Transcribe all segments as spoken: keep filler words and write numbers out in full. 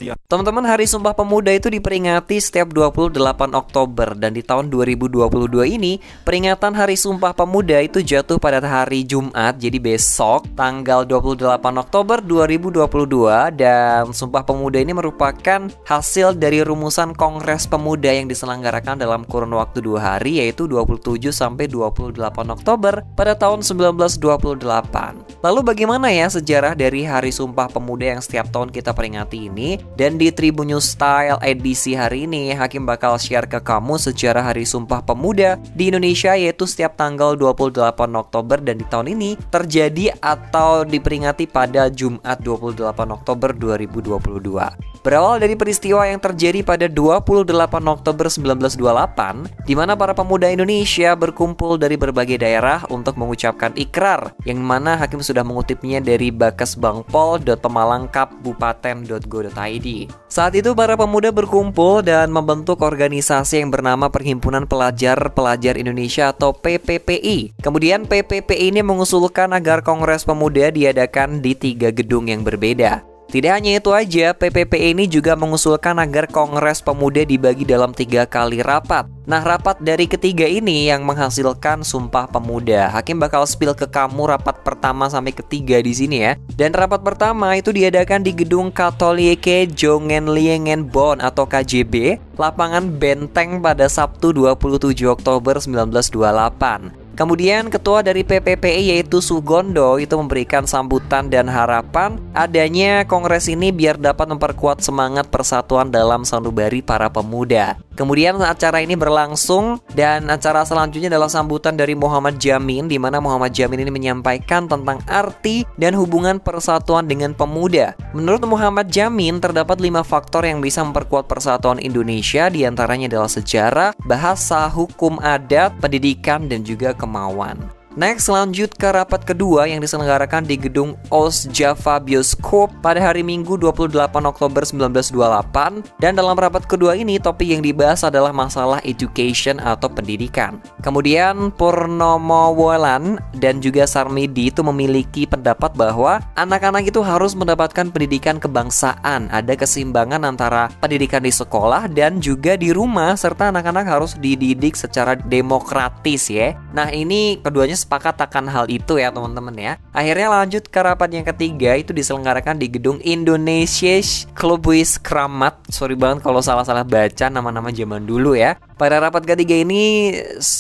Setia. Teman-teman, Hari Sumpah Pemuda itu diperingati setiap dua puluh delapan Oktober. Dan di tahun dua ribu dua puluh dua ini, peringatan Hari Sumpah Pemuda itu jatuh pada hari Jumat. Jadi besok, tanggal dua puluh delapan Oktober dua ribu dua puluh dua. Dan Sumpah Pemuda ini merupakan hasil dari rumusan Kongres Pemuda yang diselenggarakan dalam kurun waktu dua hari, yaitu dua puluh tujuh sampai dua puluh delapan Oktober pada tahun seribu sembilan ratus dua puluh delapan. Lalu bagaimana ya sejarah dari Hari Sumpah Pemuda yang setiap tahun kita peringati ini? Dan di Tribun News Style edisi hari ini, Hakim bakal share ke kamu sejarah Hari Sumpah Pemuda di Indonesia, yaitu setiap tanggal dua puluh delapan Oktober, dan di tahun ini terjadi atau diperingati pada Jumat dua puluh delapan Oktober dua ribu dua puluh dua. Berawal dari peristiwa yang terjadi pada dua puluh delapan Oktober seribu sembilan ratus dua puluh delapan, di mana para pemuda Indonesia berkumpul dari berbagai daerah untuk mengucapkan ikrar, yang mana Hakim sudah mengutipnya dari bakesbangpol dot pemalang kabupaten dot go dot i d. Saat itu para pemuda berkumpul dan membentuk organisasi yang bernama Perhimpunan Pelajar-Pelajar Indonesia atau P P P I. Kemudian P P P I ini mengusulkan agar Kongres Pemuda diadakan di tiga gedung yang berbeda. Tidak hanya itu aja, P P P I ini juga mengusulkan agar Kongres Pemuda dibagi dalam tiga kali rapat. Nah, rapat dari ketiga ini yang menghasilkan Sumpah Pemuda. Hakim bakal spill ke kamu rapat pertama sampai ketiga di sini ya. Dan rapat pertama itu diadakan di Gedung Katolike Jongenliengenbon atau K J B, Lapangan Benteng pada Sabtu dua puluh tujuh Oktober seribu sembilan ratus dua puluh delapan. Kemudian ketua dari P P P I yaitu Sugondo itu memberikan sambutan dan harapan adanya kongres ini biar dapat memperkuat semangat persatuan dalam sanubari para pemuda. Kemudian acara ini berlangsung dan acara selanjutnya adalah sambutan dari Muhammad Jamin, di mana Muhammad Jamin ini menyampaikan tentang arti dan hubungan persatuan dengan pemuda. Menurut Muhammad Jamin, terdapat lima faktor yang bisa memperkuat persatuan Indonesia, diantaranya adalah sejarah, bahasa, hukum adat, pendidikan, dan juga kemauan. Next, lanjut ke rapat kedua yang diselenggarakan di Gedung Os Java Bioskop pada hari Minggu dua puluh delapan Oktober seribu sembilan ratus dua puluh delapan. Dan dalam rapat kedua ini, topik yang dibahas adalah masalah education atau pendidikan. Kemudian Purnomo Wulan dan juga Sarmidi itu memiliki pendapat bahwa anak-anak itu harus mendapatkan pendidikan kebangsaan. Ada keseimbangan antara pendidikan di sekolah dan juga di rumah, serta anak-anak harus dididik secara demokratis ya. Nah, ini keduanya sepakat akan hal itu ya teman-teman ya. Akhirnya lanjut ke rapat yang ketiga, itu diselenggarakan di Gedung Indonesia Clubwis Kramat. Sorry banget kalau salah-salah baca nama-nama zaman dulu ya. Pada rapat ketiga ini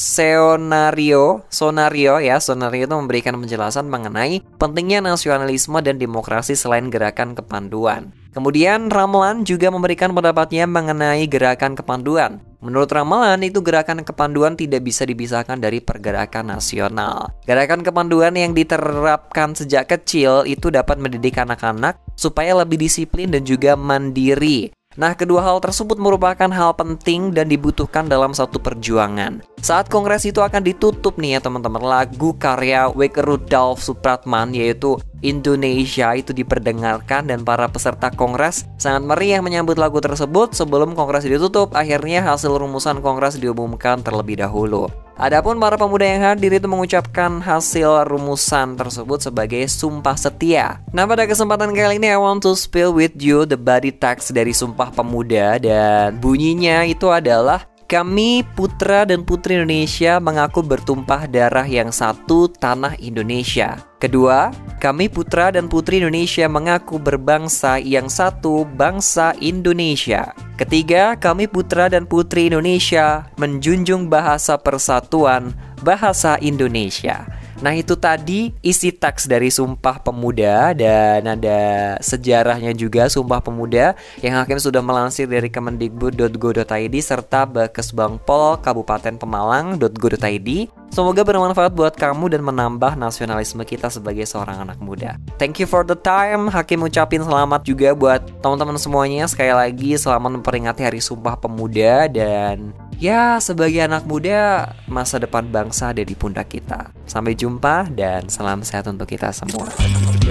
Sonario, Sonario ya, Sonario itu memberikan penjelasan mengenai pentingnya nasionalisme dan demokrasi selain gerakan kepanduan. Kemudian Ramlan juga memberikan pendapatnya mengenai gerakan kepanduan. Menurut Ramalan, itu gerakan kepanduan tidak bisa dipisahkan dari pergerakan nasional. Gerakan kepanduan yang diterapkan sejak kecil itu dapat mendidik anak-anak supaya lebih disiplin dan juga mandiri. Nah, kedua hal tersebut merupakan hal penting dan dibutuhkan dalam satu perjuangan. Saat kongres itu akan ditutup nih ya teman-teman, lagu karya Wake Rudolf Supratman yaitu Indonesia itu diperdengarkan dan para peserta kongres sangat meriah menyambut lagu tersebut. Sebelum kongres ditutup, akhirnya hasil rumusan kongres diumumkan terlebih dahulu. Adapun para pemuda yang hadir itu mengucapkan hasil rumusan tersebut sebagai sumpah setia. Nah, pada kesempatan kali ini I want to spill with you the body text dari Sumpah Pemuda, dan bunyinya itu adalah: kami putra dan putri Indonesia mengaku bertumpah darah yang satu, tanah Indonesia. Kedua, kami putra dan putri Indonesia mengaku berbangsa yang satu, bangsa Indonesia. Ketiga, kami putra dan putri Indonesia menjunjung bahasa persatuan, bahasa Indonesia. Nah, itu tadi isi teks dari Sumpah Pemuda, dan ada sejarahnya juga Sumpah Pemuda yang Hakim sudah melansir dari kemendikbud dot go dot i d serta bakesbangpol kabupaten pemalang dot go dot i d. Semoga bermanfaat buat kamu dan menambah nasionalisme kita sebagai seorang anak muda. Thank you for the time. Hakim ucapin selamat juga buat teman-teman semuanya. Sekali lagi selamat memperingati Hari Sumpah Pemuda, dan ya, sebagai anak muda, masa depan bangsa ada di pundak kita. Sampai jumpa dan salam sehat untuk kita semua.